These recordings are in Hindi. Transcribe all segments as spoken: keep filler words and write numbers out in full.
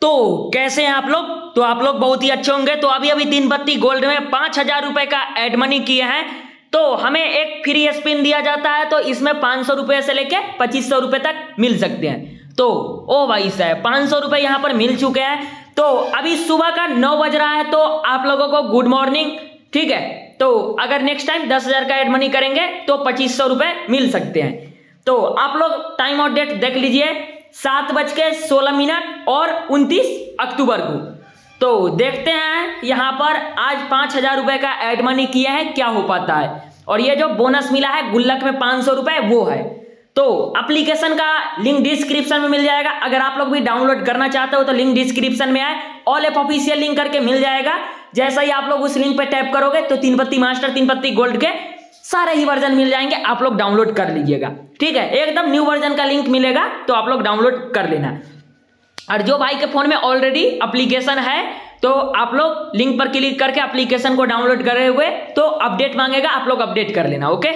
तो कैसे हैं आप लोग? तो आप लोग बहुत ही अच्छे होंगे। तो अभी अभी तीन बत्ती गोल्ड में पांच हजार रुपए का एड मनी किए हैं, तो हमें एक फ्री स्पिन दिया जाता है, तो इसमें पांच सौ रुपए से लेके पच्चीस सौ रुपए तक मिल सकते हैं। तो ओ भाई साहब पांच सौ रुपए यहाँ पर मिल चुके हैं। तो अभी सुबह का नौ बज रहा है, तो आप लोगों को गुड मॉर्निंग। ठीक है, तो अगर नेक्स्ट टाइम दस हजार का एड मनी करेंगे तो पच्चीस सौ रुपए मिल सकते हैं। तो आप लोग टाइम और डेट देख लीजिए, सात बज के सोलह मिनट और उनतीस अक्टूबर को। तो देखते हैं यहाँ पर आज पांच हजार रुपए का एड मनी किया है, क्या हो पाता है। और ये जो बोनस मिला है गुल्लक में पांच सौ रुपए वो है। तो एप्लीकेशन का लिंक डिस्क्रिप्शन में मिल जाएगा। अगर आप लोग भी डाउनलोड करना चाहते हो तो लिंक डिस्क्रिप्शन में है, ऑल ऐप ऑफिशियल लिंक करके मिल जाएगा। जैसा ही आप लोग उस लिंक पे टैप करोगे तो तीन पत्ती मास्टर तीन पत्ती गोल्ड के सारे ही वर्जन मिल जाएंगे, आप लोग डाउनलोड कर लीजिएगा। ठीक है, एकदम न्यू वर्जन का लिंक मिलेगा, तो आप लोग डाउनलोड कर लेना। और जो भाई के फोन में ऑलरेडी एप्लीकेशन है तो आप लोग लिंक पर क्लिक करके एप्लीकेशन को डाउनलोड करे हुए तो अपडेट मांगेगा, आप लोग अपडेट कर लेना। ओके,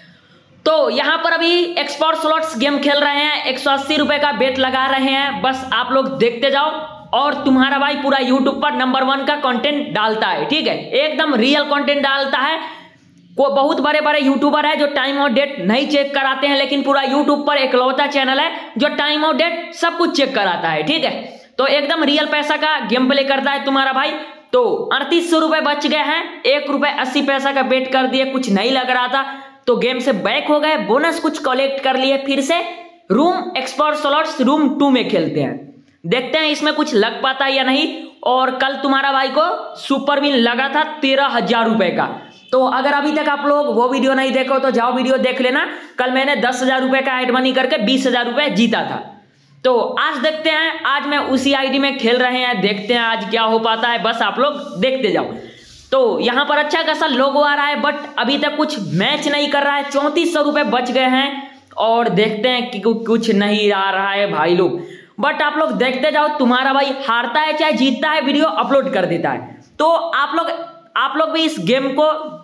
तो यहां पर अभी एक्सपर्ट स्लॉट्स गेम खेल रहे हैं, एक सौ अस्सी रुपए का बेट लगा रहे हैं। बस आप लोग देखते जाओ, और तुम्हारा भाई पूरा यूट्यूब पर नंबर वन का कंटेंट डालता है। ठीक है, एकदम रियल कंटेंट डालता है। को बहुत बड़े बड़े यूट्यूबर है जो टाइम और डेट नहीं चेक कराते हैं, लेकिन पूरा यूट्यूब पर एकलौता चैनल है जो टाइम और डेट सब कुछ चेक कराता है। ठीक है, तो एकदम रियल पैसा का गेम प्ले करता है तुम्हारा भाई। तो अड़तीस सौ रुपए बच गए हैं, एक रुपए अस्सी पैसा का बेट कर दिए, कुछ नहीं लग रहा था तो गेम से बैक हो गए, बोनस कुछ कलेक्ट कर लिए, फिर से room expert slots room two में खेलते हैं। देखते हैं इसमें कुछ लग पाता है या नहीं। और कल तुम्हारा भाई को सुपर विन लगा था तेरह हजार रुपए का। तो अगर अभी तक आप लोग वो वीडियो नहीं देखो तो जाओ वीडियो देख लेना। कल मैंने दस हजार रुपए का एड मनी करके बीस हजार रुपए जीता था। तो आज देखते हैं, आज मैं उसी आईडी में खेल रहे हैं, देखते हैं आज क्या हो पाता है। बस आप लोग देखते जाओ। तो यहाँ पर अच्छा खासा लोगो आ रहा है, बट अभी तक कुछ मैच नहीं कर रहा है। चौंतीस सौ रुपए बच गए हैं और देखते हैं कि कुछ नहीं आ रहा है भाई लोग। बट आप लोग देखते जाओ, तुम्हारा भाई हारता है चाहे जीतता है वीडियो अपलोड कर देता है। तो आप लोग आप लोग भी इस गेम को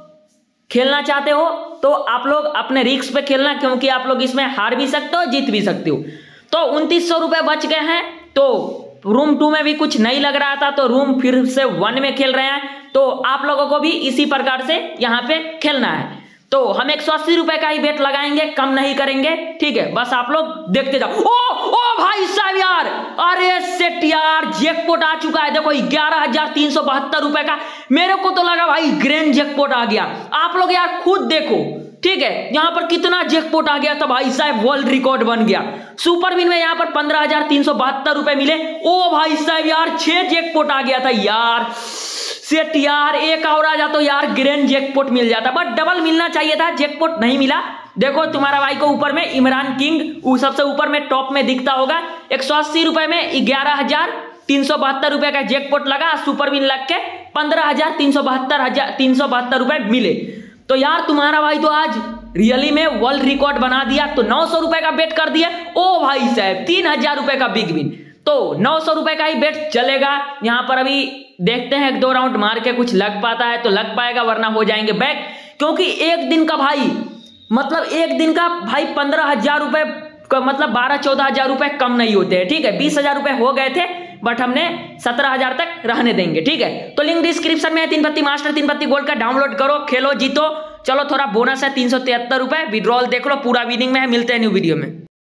खेलना चाहते हो तो आप लोग अपने रिस्क पे खेलना, क्योंकि आप लोग इसमें हार भी सकते हो जीत भी सकते हो। तो उनतीस सौ रुपए बच गए हैं। तो रूम टू में भी कुछ नहीं लग रहा था, तो रूम फिर से वन में खेल रहे हैं। तो आप लोगों को भी इसी प्रकार से यहाँ पे खेलना है। तो हम एक सौ अस्सी रुपए का ही बेट लगाएंगे, कम नहीं करेंगे। ठीक है, बस आप लोग देखते जाओ। ओ ओ भाई साहब यार, अरे सेट यार, जैकपॉट आ चुका है। देखो ग्यारह हजार तीन सौ बहत्तर रुपए का, मेरे को तो लगा भाई ग्रैंड जैकपॉट आ गया। आप लोग यार खुद देखो। ठीक है, यहाँ पर कितना जैकपॉट आ गया था भाई साहब, वर्ल्ड रिकॉर्ड बन गया। सुपर विन में यहाँ पर पंद्रह हजार तीन सौ बहत्तर रुपए मिले। ओ भाई साहब यार, छह जैकपॉट आ गया था यार। सेट यार, एक और आ जाता तो यार ग्रैंड जैकपॉट मिल जाता, बट डबल मिलना चाहिए था, जैकपॉट नहीं मिला। देखो तुम्हारा भाई को ऊपर में इमरान किंग वो सबसे ऊपर में टॉप में दिखता होगा। एक सौ अस्सी रुपए में ग्यारह हजार तीन सौ बहत्तर रुपए का जैकपॉट लगा, सुपर विन लग के पंद्रह हजार तीन सौ बहत्तर हजार तीन सौ बहत्तर रुपए मिले। तो यार तुम्हारा भाई तो आज रियली में वर्ल्ड रिकॉर्ड बना दिया। तो नौ सौ रुपए का बेट कर दिया। ओ भाई साहब, तीन हजार रुपए का बिग विन। तो नौ सौ रुपए का ही बेट चलेगा। यहाँ पर अभी देखते हैं, एक दो राउंड मार के कुछ लग पाता है तो लग पाएगा, वरना हो जाएंगे बैक। क्योंकि एक दिन का भाई मतलब एक दिन का भाई पंद्रह हजार रुपए का मतलब बारह चौदह हजार रुपए कम नहीं होते हैं। ठीक है, बीस हजार रुपए हो गए थे, बट हमने सत्रह हजार तक रहने देंगे। ठीक है, तो लिंक डिस्क्रिप्शन में है। तीन पत्ती मास्टर तीन पत्ती गोल्ड का डाउनलोड करो, खेलो, जीतो। चलो थोड़ा बोनस है तीन सौ तिहत्तर रुपए, विड्रॉल देख लो, पूरा विनिंग में है। मिलते हैं न्यू वीडियो में।